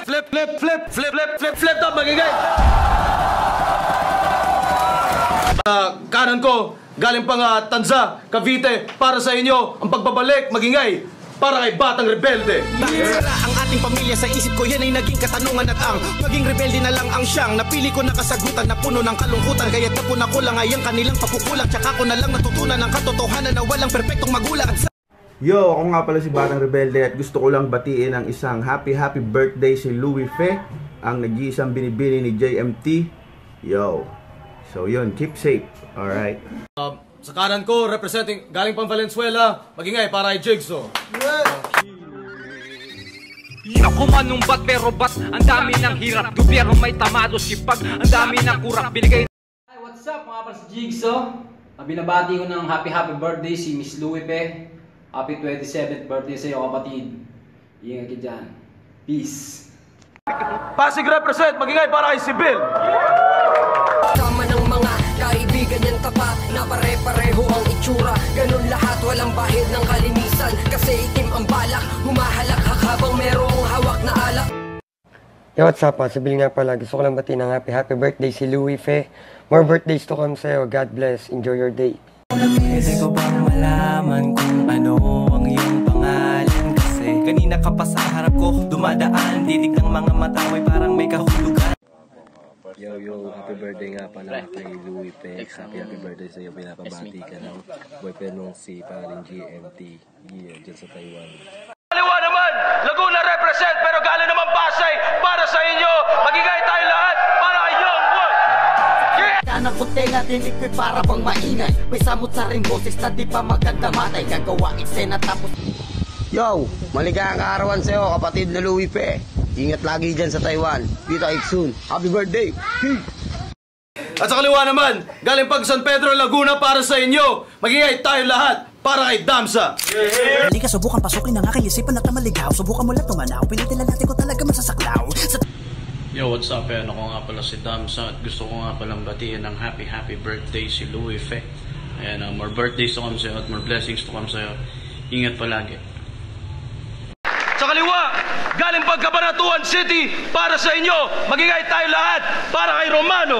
Flip top, magigay. Kanan ko, galing pang Tanza, Cavite, para sa inyo, ang pagbabalik, magingay, para kay Batang Rebelde. Bakit ang ating pamilya sa isip ko, yan ay naging katanungan at ang maging rebelde na lang ang siyang napili ko na kasagutan na puno ng kalungkutan. Kaya't napun ako lang ay ang kanilang pakukulang, tsaka ko na lang natutunan ng katotohanan na walang perpektong magulang. Yo, ako nga pala si Batang Rebelde at gusto ko lang batiin ang isang happy birthday si Louie Fe, ang nag-iisang binibini ni JMT. Yo. So yun, keep safe. Alright. Sa kanan ko, representing, galing pang Valenzuela, magingay para kay Jigsaw. Ako manumbat pero ba't ang dami ng hirap. Gobyerno may tamado sipag, ang dami ng kurap binigay. Hi, what's up mga para sa Jigsaw? Binabati ko ng happy birthday si Miss Louie Fe. Happy 27th birthday sa iyo kapatid. Ingat ka dyan. Peace. Pasig represent, magingay para kay Sibil. Tama ng mga kaibigan niyang tapat na pare-pareho ang itsura. Ganun lahat, walang bahid ng kalinisan. Kasi itim ang balak, humahalak habang merong hawak na alak. Yo, what's up? Sibil nga pala. Gusto ko lang batiin ng happy birthday si Louie Fe. More birthdays to come sa'yo. God bless. Enjoy your day. Pwede ko bang malaman kung ano ang iyong pangalan? Kasi kanina ka pa sa harap ko dumadaan, titig ng mga mata mo'y parang may kahulugan. Yo, happy birthday nga pala kay Louie Fe. Happy birthday sa iyo. Pinapabati ka ng boyfriend mong si Paring GMT. Yeah, dyan sa Taiwan. Kaliwa naman, Laguna represent, pero galing naman Pasay para sa inyo. Magigay tayo lahat para kay Young One. Kanang putenga, dinig ko'y para bang maingay. May samot sa ring boses na di pa magkagamatay. Gagawa eksena tapos. Yo, maligayang kaarawan sa'yo kapatid na Louie Fe. Ingat lagi dyan sa Taiwan. Kita soon. Happy birthday! At sa kaliwa naman, galing pag San Pedro, Laguna para sa inyo. Magingay tayo lahat para kay Damsa. Halika, subukan pasukin ang aking isipan at maligaw. Subukan mo lang tumanaw. Pinatila natin ko talaga masasaklaw. Yo, what's up? Ako nga pala si Damsa at gusto ko nga palang batiin ng happy birthday si Louie Fe. Ayan, more birthdays to come sa'yo at more blessings to come sa'yo. Ingat palagi. Sa kaliwa, galing pag Cabanatuan City para sa inyo. Magingay tayo lahat para kay Romano.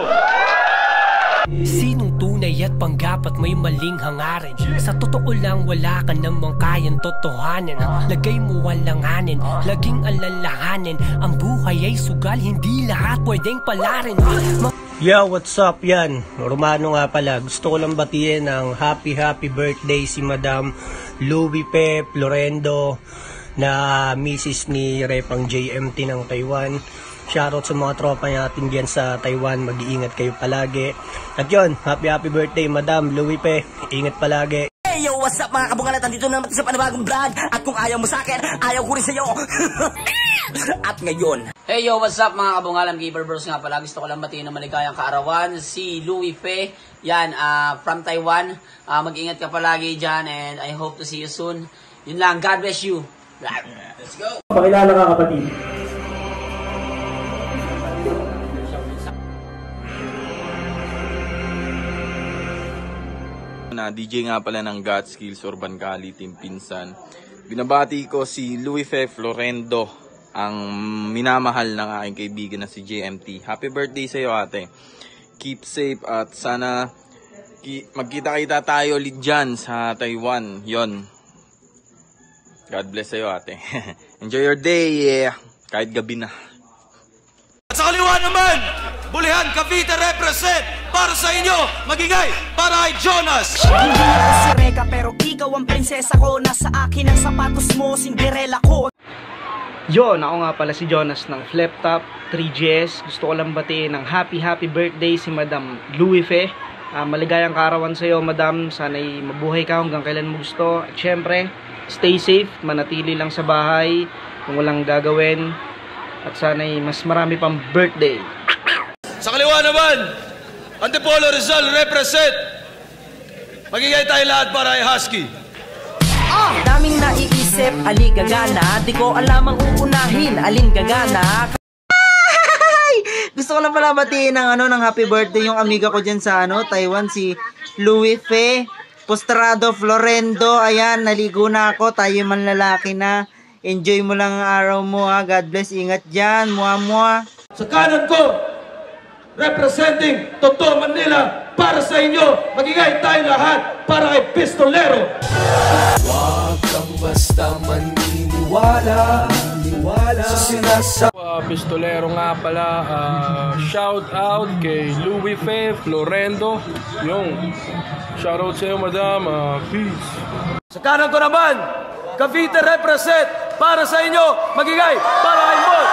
Sinong tunay at panggap at may maling hangarin? Sa totoo lang wala ka namang kayang totohanin. Lagay mo walanganin, laging alalahanin. Ang buhay ay sugal, hindi lahat pwedeng palarin. Yo, what's up? Yan, Romano nga pala. Gusto ko lang batiin ng happy birthday si Madam Louie Fe Florendo, na Mrs. ni Repang JMT ng Taiwan. Shoutout sa mga tropa natin dyan sa Taiwan. Mag-iingat kayo palagi. At yun, happy birthday Madam Louie Fe. Ingat palagi. Hey yo, what's up mga kabungalat? Nandito naman sa panibagong vlog. At kung ayaw mo sa akin, ayaw ko rin sa'yo. At ngayon, Hey yo, what's up mga kabungalam giver bros nga pala. Gusto ko lang batiin ng maligayang kaarawan si Louie Fe. Yan, from Taiwan. Mag-ingat ka palagi dyan and I hope to see you soon. Yun lang, God bless you. Let's go! Pakilala ka kapatid. DJ nga pala ng God Skills Urban Cali Team Pinsan. Binabati ko si Louie Fe Florendo, ang minamahal ng aking kaibigan na si JMT. Happy birthday sa iyo ate. Keep safe at sana magkita-kita tayo ulit dyan sa Taiwan. Yon. God bless sa'yo ate. Enjoy your day, yeah. Kahit gabi na. At sa kaliwa naman, Bulihan, Cavite represent para sa inyo. Magingay para kay Jonas. Hindi ako si Reka pero ikaw ang prinsesa ko. Nasa akin ang sapatos mo, Cinderella ko. Yon, ako nga pala si Jonas ng Flip Top 3GS. Gusto ko lang batiin ng happy birthday si Madam Louie Fe. Maligayang kaarawan sa iyo, Madam. Sana'y mabuhay ka hanggang kailan mo gusto. At syempre, stay safe, manatili lang sa bahay kung walang gagawin. At sana'y mas marami pang birthday. Sa kaliwa naman, Antipolo Rizal represent. Magigay tayo lahat para kay Husky. Daming naiisip, alin gagana. Di ko alam ang uunahin, alin gagana. Gusto ko lang pala batiin ng happy birthday yung amiga ko dyan sa Taiwan, si Louie Fe Postrado Florendo. Ayan, naligo na ako, tayo man lalaki na. Enjoy mo lang ang araw mo ha. God bless. Ingat dyan. Mua. Sa kanan ko, representing Toto Manila, para sa inyo, magigay tayo lahat para kay Pistolero. Huwag kang basta maniniwala sa sinasabi. Pistolero nga pala, shout out kay Louie Fe, Florendo. Yung shout out sa iyo, madam. Peace. Sa kanan ko naman, Cavite represent, para sa inyo, magigay para kay Mod.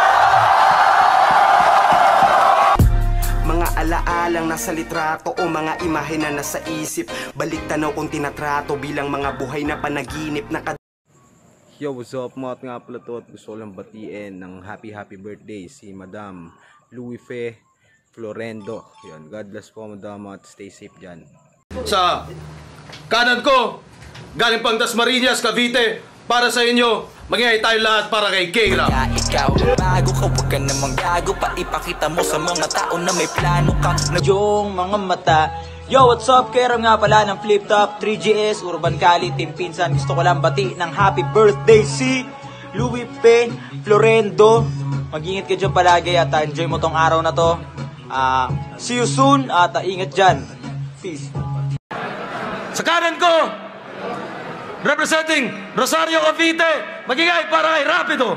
Mga alaalang nasa litrato o mga imahe na nasa isip, balik tanaw kung tinatrato bilang mga buhay na panaginip na Yo, what's up mga nga pala to, at gusto ko lang batiin ng happy birthday si Madam Louie Fe Florendo. Yan, God bless po Madam at stay safe dyan. Sa kanan ko, galing pang Dasmariñas, Cavite, para sa inyo, magigay tayo lahat para kay Keira. Ikaw, bago ka, huwag ka namang gago pa. Ipakita mo sa mga tao na may plano ka. Yung mga mata. Yo, what's up? Keram nga pala ng Flip Top, 3GS, Urban Cali, Team Pinsan. Gusto ko lang bati ng happy birthday si Louie Fe Florendo. Mag-ingat ka dyan palagi at enjoy mo tong araw na to. See you soon at ingat dyan. Peace. Sa kanan ko, representing Rosario Cavite, magigay para kay Rapido.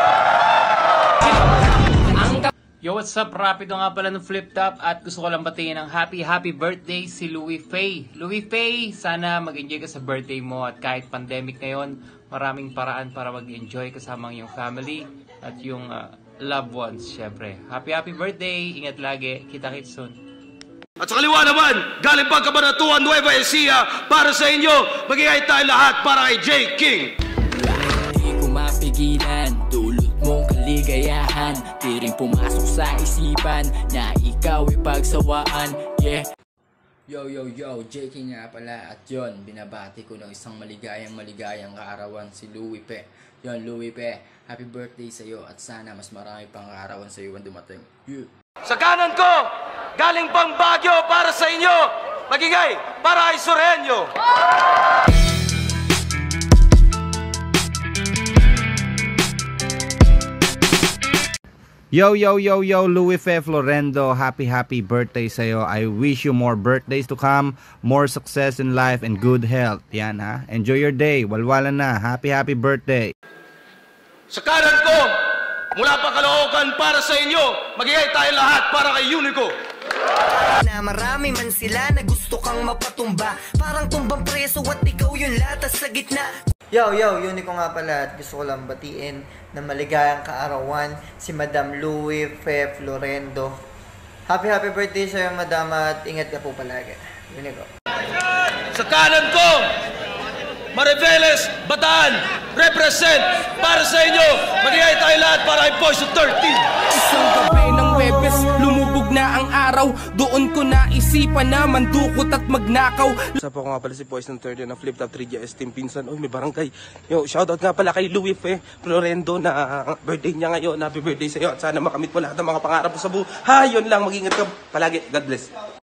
Yo, what's up? Rapido nga pala ng Flip Top at gusto ko lang batiin ng happy birthday si Louie Fe. Louie Fe, sana mag-enjoy ka sa birthday mo at kahit pandemic ngayon, maraming paraan para mag-enjoy kasama ang iyong family at yung loved ones, syempre. Happy birthday! Ingat lagi. Kita-kits soon. At sa kaliwa naman, galing pang Cabanatuan, Nueva Ecija, para sa inyo, magigay tayo lahat para kay J. King. Hindi ko mapigilan, dulot mong kaligayahan. Di rin pumasok sa isipan na ikaw ay pagsawaan. Yeah. Yo, J. King nga pala at yon, binabati ko ng isang maligayang kaarawan si Louie Fe. Yon, Louie Fe, happy birthday sa iyo at sana mas marami pang kaarawan sa iyo ang dumating. Yeah. Sa kanan ko, galing pang Baguio para sa inyo, magigay para kay Sureño. Yo, Louie Fe Florendo, happy birthday sa'yo. I wish you more birthdays to come, more success in life and good health. Yan ha, enjoy your day, walwalan na, happy birthday. Sa kanan ko, mula pa Caloocan para sa inyo, magigay tayo lahat para kay Unico. Na marami man sila na gusto kang mapatumba, parang tumbang preso at ikaw yung latas sa gitna. Yo, Unico nga pala at gusto ko lang batiin na maligayang kaarawan si Madam Louie Fe Florendo. Happy birthday sa'yo Madam at ingat ka po palagi. Unico. Sa kanan ko, Mariveles, Bataan, represent para sa inyo, magigay tayo lahat para kay Poison 13. Isang gabi ng Webes, lumubog na ang araw. Doon ko naisipan na mandukot at magnakaw. Sa po nga pala si Poison 13 ng Flip Top 3GS Team Pinsan. Uy, may barangay. Yo, shoutout nga pala kay Louie Fe Florendo na birthday niya ngayon. Happy birthday sa iyo at sana makamit mo lahat ng mga pangarap mo sa buhay. Yun lang, mag-ingat ka palagi. God bless.